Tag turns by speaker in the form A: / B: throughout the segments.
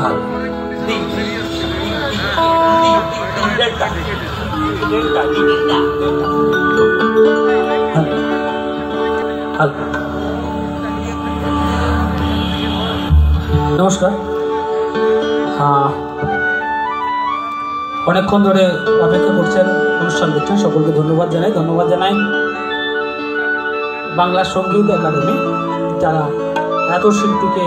A: হাল
B: नमस्कार অনেকক্ষণ ধরে অপেক্ষা করছেন অনুষ্ঠান দেখছেন সকলকে ধন্যবাদ জানাই বাংলা সঙ্গীত একাডেমি যারা এত শিল্পীকে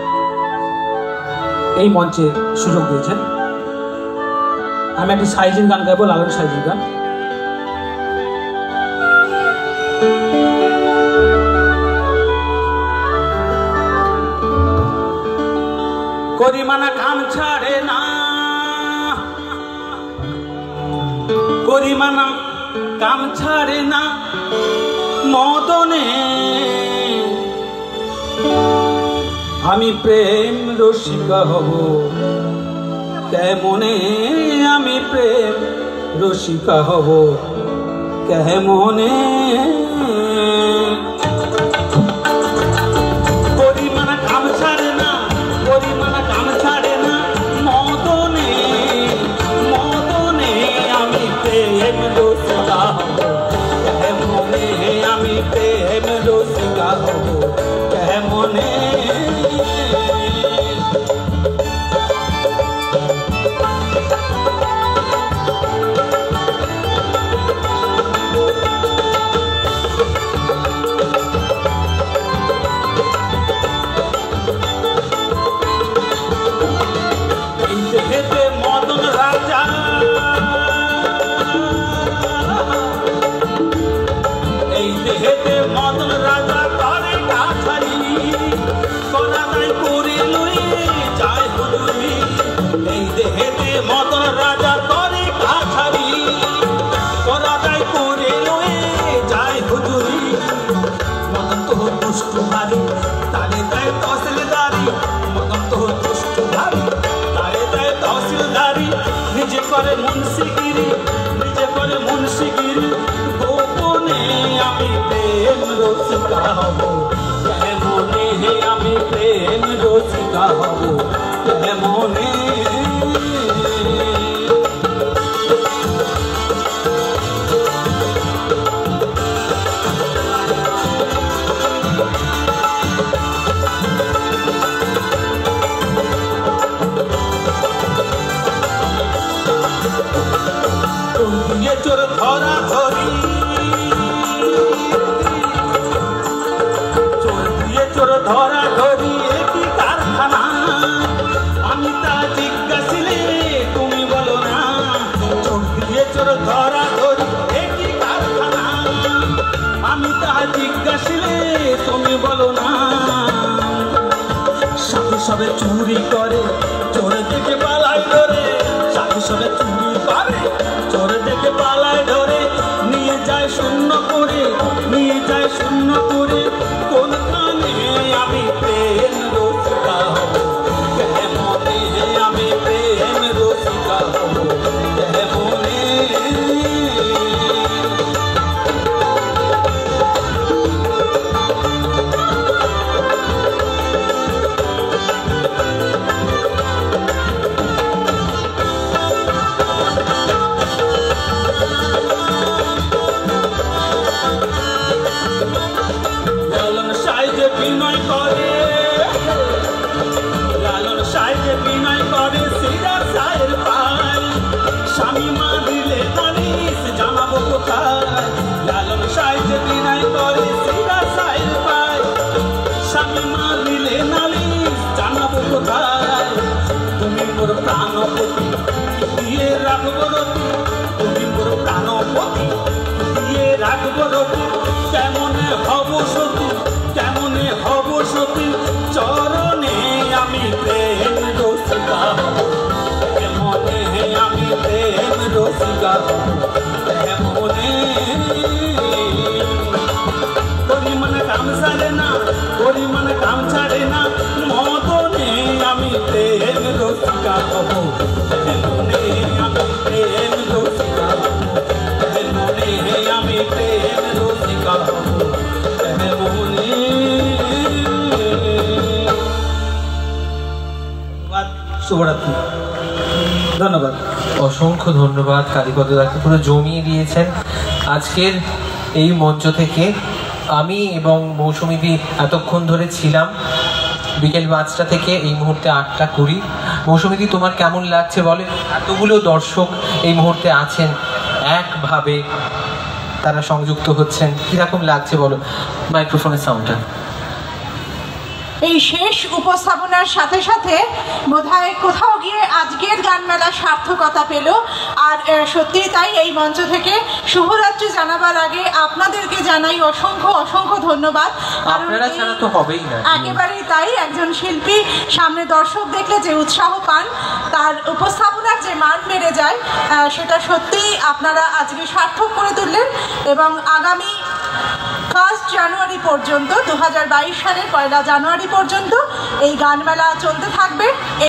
B: এই মঞ্চে সুযোগ দিয়েছেন। আমি একটি সাইজির গান গাইবো, লালন সাইজির গান। করিমানা কাম ছাড়ে না, করিমানা কাম ছাড়ে না মদনে, আমি প্রেম রসিকা হব কেমনে, আমি প্রেম রসিকা হব কেমনে। করিমানা কাম ছাড়ে না, করিমানা কাম ছাড়ে না মদনে, মদনে আমি প্রেম রসিকা হব কেমনে, আমি প্রেম রসিকা হব কেমনে। মুন্সিগিরি নিজে করে মুন্সিগিরি গোপনে, আমি প্রেম রসিকা হব কেমনে, আমি প্রেম রসিকা হব কেমনে। চোর ধরা ধরি, চোর দিয়ে চোর ধরা ধরি একই কারখানা, আমি তা জিজ্ঞাসিলে তুমি বলো না, চোর দিয়ে চোর ধরা ধরি একই কারখানা, আমি তা জিজ্ঞাসিলে তুমি বলো না। সাথে সবে চুরি করে চোর দেখে পালায় ধরে, সাথে সবে চুরি করে চোর দেখে পালায় ধরে, নিয়ে যায় শূন্য করে, নিয়ে যায় শূন্য করে, কোনখানে আমি প্রেম রসিকা হব কেমনে, আমি প্রেম রসিকা হব কেমনে। বিনয় করে, লালন সাহেব বিনয় করে সিরাজ সাহের পায়, স্বামী মা দিলে নালিশ জানাবো কোথায়, লালন সাহেব বিনয় করে সিরাজ সাহের পায়, স্বামী মা দিলে নালিশ জানাবো কোথায়। তুমি মোর প্রাণপতি দিয়ে রাখবো রতি, তুমি মোর প্রাণপতি দিয়ে রাখবো রতি, কেমনে হব সতী, কেমনে হব সতী, চরণে আমি প্রেম রসিকা হব কেমনে, আমি প্রেম রসিকা হব কেমনে। পরিমাণ কাম ছাড়ে না, পরিমাণ কাম ছাড়ে না মদনে, আমি প্রেম রসিকা হব কেমনে, আমি প্রেম রসিকা হব কেমনে, আমি প্রেম রসিকা হব কেমনে। ধন্যবাদ, শুভরাত্রি। ধন্যবাদ,
A: অসংখ্য ধন্যবাদ। কালীপদ দাকে পুরো জমিয়ে দিয়েছেন আজকের এই মঞ্চ থেকে। আমি এবং মৌসুমীদি এতক্ষণ ধরে ছিলাম বিকেল 5টা থেকে এই মুহূর্তে 8:20। মৌসুমীদি, তোমার কেমন লাগছে বলে? এতগুলো দর্শক এই মুহূর্তে আছেন, একভাবে তারা সংযুক্ত হচ্ছেন, কিরকম লাগছে বলো? মাইক্রোফোনের সাউন্ডটা।
C: এই শেষ উপস্থাপনার সাথে সাথে বোধহয় কোথাও গিয়ে আজকের গানমেলা সার্থকতা পেল। আর সত্যিই তাই, এই মঞ্চ থেকে শুভরাত্রি জানাবার আগে আপনাদেরকে জানাই অসংখ্য অসংখ্য ধন্যবাদ।
A: আপনারা ছাড়া তো হবেই না।
C: একেবারেই তাই, একজন শিল্পী সামনে দর্শক দেখলে যে উৎসাহ পান, তার উপস্থাপনার যে মান বেড়ে যায়, সেটা সত্যিই আপনারা আজকে সার্থক করে তুললেন। এবং আগামী 1 জানুয়ারি পর্যন্ত, 2022 সালের 1 জানুয়ারি পর্যন্ত এই গানমেলা চলতে থাকবে।